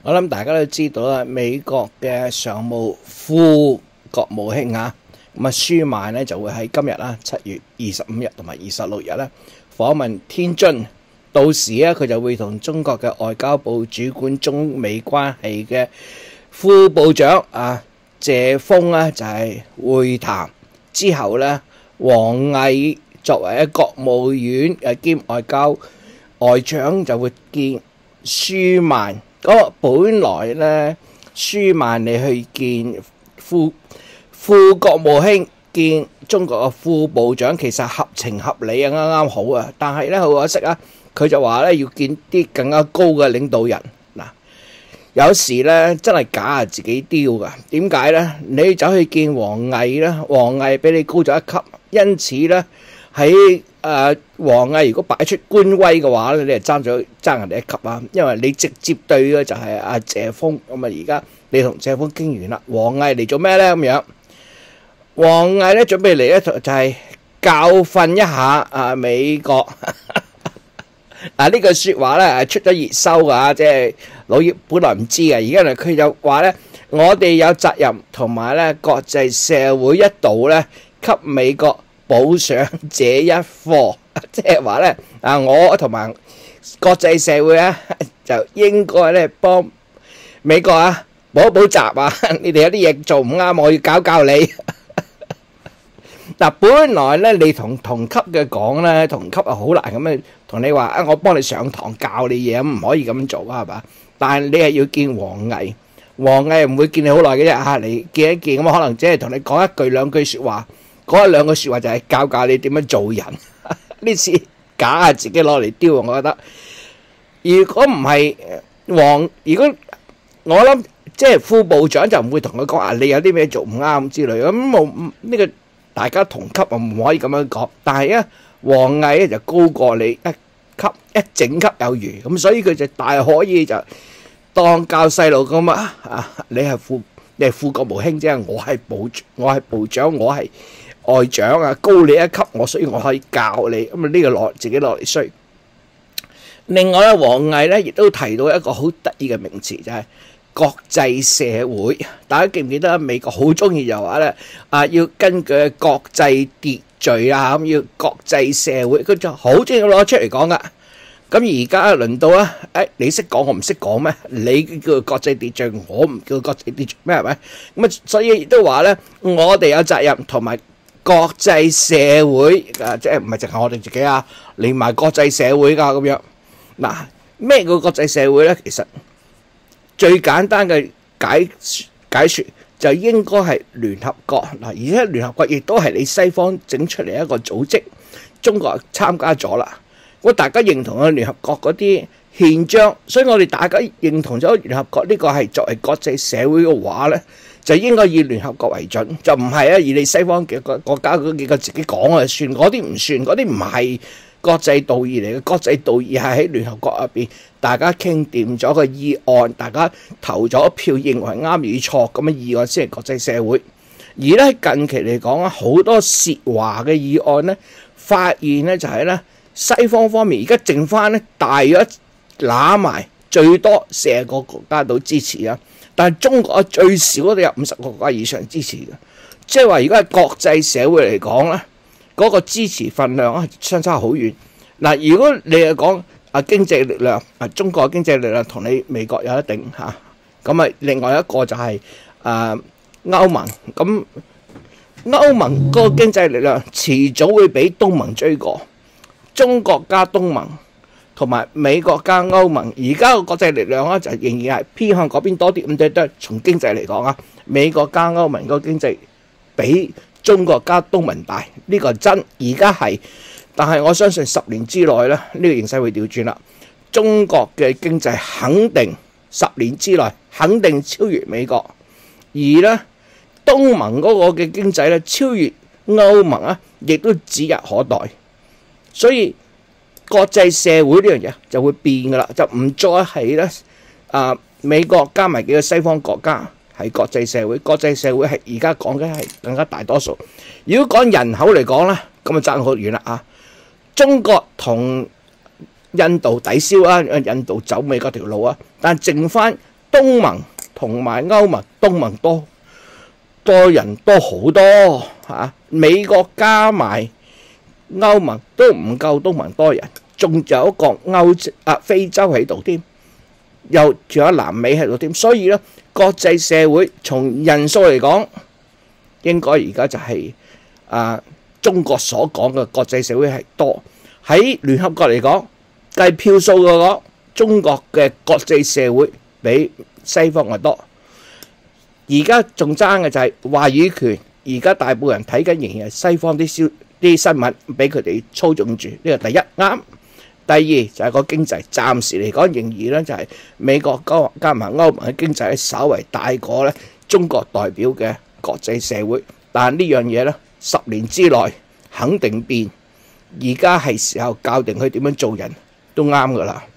我諗大家都知道啦，美國嘅常務副國務卿舒曼咧就會喺今日啦，7月25日同埋26日咧訪問天津，到時咧佢就會同中國嘅外交部主管中美關係嘅副部長謝鋒咧就係會談。之後咧，王毅作為國務院兼外交外長就會見舒曼。本來咧，舒曼你去見副國務卿見中國嘅副部長，其實合情合理啱啱好啊。但係咧，好可惜佢就話咧要見啲更加高嘅領導人。有時咧真係假自己丟噶。點解咧？你走去見王毅咧，王毅比你高咗一級，因此咧喺王毅如果擺出官威嘅話咧，你係爭人哋一級啊！因為你直接對嘅就係謝鋒，咁而家你同謝鋒傾完啦，王毅嚟做咩咧？咁樣，王毅咧準備嚟咧就係教訓一下美國。呢句説話咧出咗熱搜㗎，即係老葉本來唔知嘅，而家佢就話咧，我哋有責任同埋咧國際社會一道咧給美國補上這一課，即係話咧我同埋國際社會就應該咧幫美國補一補習你哋有啲嘢做唔啱，我要教你。本來咧你同級嘅講咧，同級好難咁樣同你話我幫你上堂教你嘢，唔可以咁做係嘛？但係你係要見王毅，王毅唔會見你好耐嘅啫你見一見咁可能只係同你講一句兩句説話，嗰一兩句説話就係教你點樣做人。呢次假自己攞嚟丟，我覺得。如果唔係如果我諗即係副部長就唔會同佢講你有啲咩做唔啱之類咁冇呢個。大家同級唔可以咁樣講，但係王毅咧就高過你一整級有餘，咁所以佢就大可以就當教細路咁你係副國務卿啫，我係部長，我係外長高你一級，所以我可以教你，咁呢個自己落嚟衰。另外咧，王毅咧亦都提到一個好得意嘅名詞，就係國際社會。大家記唔記得美國好中意就話咧要根據國際秩序咁要國際社會，佢就好中意攞出嚟講噶。咁而家輪到你識講我唔識講咩？你叫國際秩序，我唔叫國際秩序咩？係咪？咁所以亦都話咧，我哋有責任同埋國際社會即係唔係淨係我哋自己連埋國際社會噶咁樣。咩叫國際社會咧？其實最簡單嘅解說就應該係聯合國而且聯合國亦都係你西方整出嚟一個組織，中國參加咗啦。大家認同咗聯合國嗰啲憲章，所以我哋大家認同咗聯合國呢個係作為國際社會嘅話呢，就應該以聯合國為準，就唔係以你西方嘅國家嗰幾個自己講算，嗰啲唔算，嗰啲唔係國際道義嚟嘅。國際道義係喺聯合國入邊，大家傾掂咗個議案，大家投咗票認為啱與錯咁嘅議案先係國際社會。而咧近期嚟講好多涉華嘅議案呢，發現呢就係呢西方面而家剩翻呢大約揦埋最多40個國家都支持但係中國最少都有50個國家以上支持嘅，即係話如果係國際社會嚟講呢，嗰個支持份量相差好遠。如果你係講經濟力量，中國經濟力量同你美國有一定咁另外一個就係歐盟。咁歐盟嗰個經濟力量遲早會俾東盟追過，中國加東盟同埋美國加歐盟，而家個國際力量就仍然係偏向嗰邊多啲。咁都係從經濟嚟講美國加歐盟個經濟比中國加東盟大，呢個真而家係。但係我相信10年之內呢個形勢會調轉啦。中國嘅經濟肯定10年之內肯定超越美國，而呢東盟嗰個嘅經濟超越歐盟亦都指日可待。所以國際社會呢樣嘢就會變噶啦，就唔再係美國加埋幾個西方國家係國際社會。國際社會係而家講緊係更加大多數。如果講人口嚟講呢，咁就爭好遠啦中國同印度抵消印度走美國條路但剩翻東盟同埋歐盟，東盟多人多好多嚇，美國加埋歐盟都唔夠東盟多人，仲有一個非洲喺度添，仲有南美喺度添，所以咧國際社會從人數嚟講，應該而家就係中國所講嘅國際社會係多。喺聯合國嚟講，計票數嘅講，中國嘅國際社會比西方嘅多。而家仲爭嘅就係話語權，而家大部分人睇緊仍然係西方啲新聞，俾佢哋操縱住。呢個第一啱。第二就係個經濟，暫時嚟講仍然咧就係美國加埋歐盟嘅經濟咧稍為大過咧中國代表嘅國際社會，但係呢樣嘢咧10年之內肯定變。而家係時候教定佢點樣做人都啱噶啦。